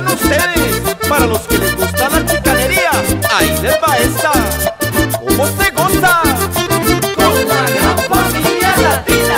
Oigan ustedes, para los que les gusta la chicanería, ahí les va esta. ¿Cómo se goza? Con la gran familia latina.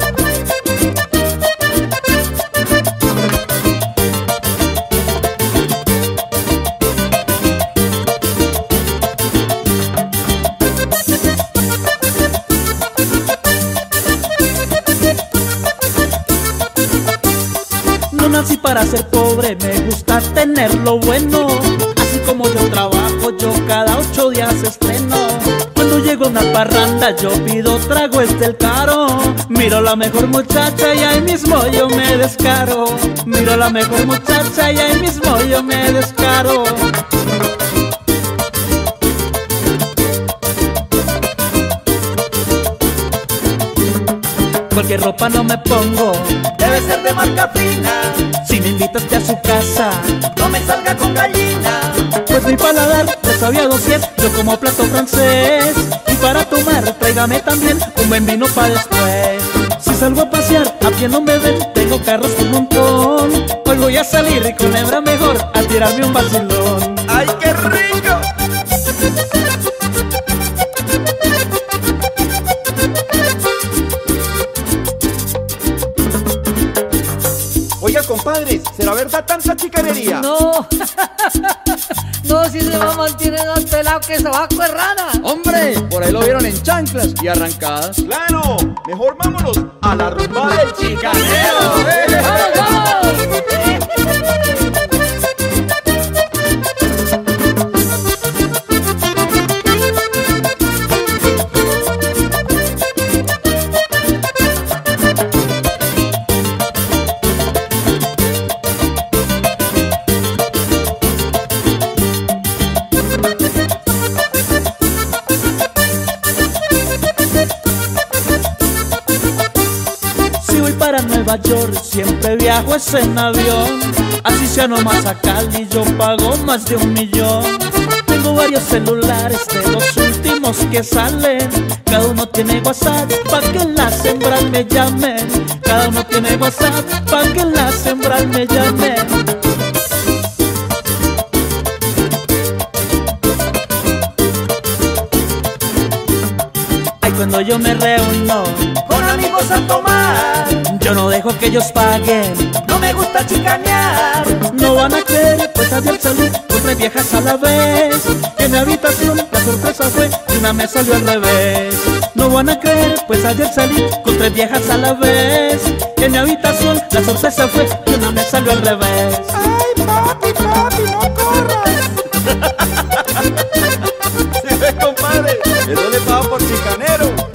No nací para ser pobre, me gusta tener lo bueno. Así como yo trabajo, yo cada 8 días estreno. Cuando llego a una parranda, yo pido trago, es del caro. Miro a la mejor muchacha y ahí mismo yo me descaro. Miro a la mejor muchacha y ahí mismo yo me descaro. Cualquier ropa no me pongo, Debe ser de marca fina. si me invitaste a su casa, No me salga con gallina. pues mi paladar le sabía 200, yo como plato francés. Y para tomar, tráigame también un buen vino para después. Si salgo a pasear, a pie no me ven, tengo carros un montón. Hoy voy a salir con hebra mejor, a tirarme un vacilón. ¡Ay, qué rico! Oiga, compadres, ¿será verdad tanta chicanería? No, no, si se va a mantener más pelado que sobaco de rana. Hombre, por ahí lo vieron en chanclas y arrancadas. ¡Claro! Mejor vámonos a la rumba del chicanero. ¡Vamos, vamos! Si voy para Nueva York, siempre viajo es en avión. Así sea nomás a Cali, yo pago más de 1 millón. Tengo varios celulares de los últimos que salen. Cada uno tiene WhatsApp pa' que las hembras me llamen. Cada uno tiene WhatsApp pa' que las hembras me llamen. Ay, cuando yo me reúno, Con amigos a tomar. yo no dejo que ellos paguen. No me gusta chicanear. No van a creer, pues ayer salí con 3 viejas a la vez. En mi habitación la sorpresa fue que una me salió al revés. No van a creer, pues ayer salí con 3 viejas a la vez. En mi habitación la sorpresa fue que una me salió al revés. ¡Ay, papi, papi, no corras! ¿Sí ves, compadre? Eso le paga por chicanero.